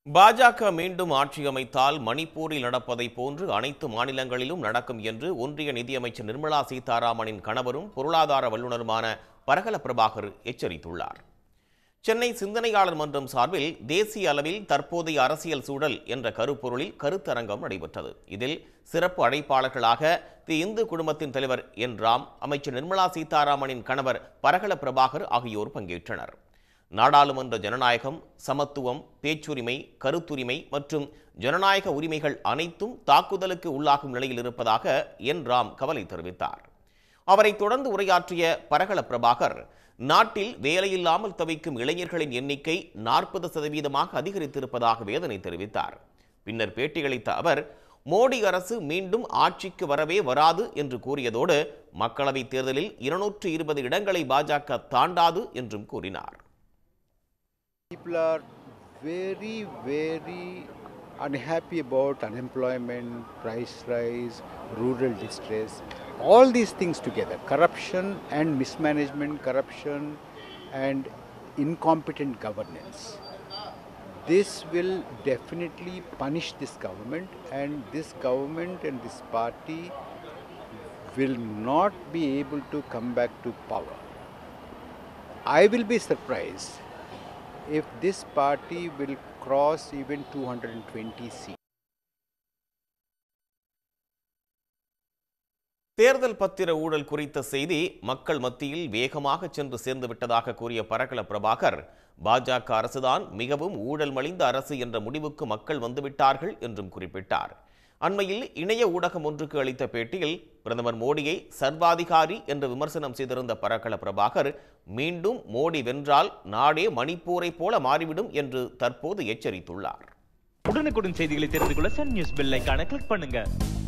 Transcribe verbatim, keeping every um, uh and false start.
பாஜக மீண்டும் ஆட்சி அமைத்தால் மணிப்பூரில் நடப்பதை போன்று அனைத்து மாநிலங்களிலும் நடக்கும் என்று ஒன்றிய நிதியமைச்சர் நிர்மலா சீதாராமனின் கணவரும் பொருளாதார வல்லுநருமான பரகல பிரபாகர் எச்சரித்துள்ளார். சென்னை சிந்தனையாளர் மன்றம் சார்பில் தேசிய அளவில் தற்போதைய அரசியல் சூழல் என்ற கருப்பொருளில் கருத்தரங்கம் நடைபெற்றது. இதில் சிறப்பு அழைப்பாளர்களாக தி இந்து குழுமத்தின் தலைவர் என் ராம், அமைச்சர் நிர்மலா சீதாராமனின் கணவர் பரகல பிரபாகர் ஆகியோர் பங்கேற்றனர். நாடாளுமன்ற ஜனநாயகம், சமத்துவம், பேச்சுரிமை, கருத்துரிமை மற்றும் ஜனநாயக உரிமைகள் அனைத்தும் தாக்குதலுக்கு உள்ளாகும் நிலையில் இருப்பதாக என் ராம் கவலை தெரிவித்தார். அவரை தொடர்ந்து உரையாற்றிய பரகல பிரபாகர், நாட்டில் வேலையில்லாமல் தவிக்கும் இளைஞர்களின் எண்ணிக்கை நாற்பது சதவீதமாக அதிகரித்திருப்பதாக வேதனை தெரிவித்தார். பின்னர் பேட்டியளித்த அவர், மோடி அரசு மீண்டும் ஆட்சிக்கு வரவே வராது என்று கூறியதோடு மக்களவைத் தேர்தலில் இருநூற்று இருபது இடங்களை பாஜக தாண்டாது என்றும் கூறினார். People are very, very unhappy about unemployment, price rise, rural distress, all these things together, corruption and mismanagement, corruption and incompetent governance. This will definitely punish this government, and this government and this party will not be able to come back to power. I will be surprised if this party will cross even two hundred twenty seats. தேர்தல் பத்திர ஊழல் குறித்த செய்தி மக்கள் மத்தியில் வேகமாக சென்று சேர்ந்து விட்டதாக கூறிய பரகல பிரபாகர், பாஜக அரசுதான் மிகவும் ஊழல் மலிந்த அரசு என்ற முடிவுக்கு மக்கள் வந்துவிட்டார்கள் என்றும் குறிப்பிட்டார். அண்மையில் இணைய ஊடகம் ஒன்றுக்கு அளித்த பேட்டியில் பிரதமர் மோடியை சர்வாதிகாரி என்று விமர்சனம் செய்திருந்த பரகல பிரபாகர், மீண்டும் மோடி வென்றால் நாடே மணிப்பூரை போல மாறிவிடும் என்று தற்போது எச்சரித்துள்ளார். உடனுக்குடன் செய்திகளை தெரிந்து கொள்ள சன் நியூஸ் பெல் ஐகானை கிளிக் பண்ணுங்க.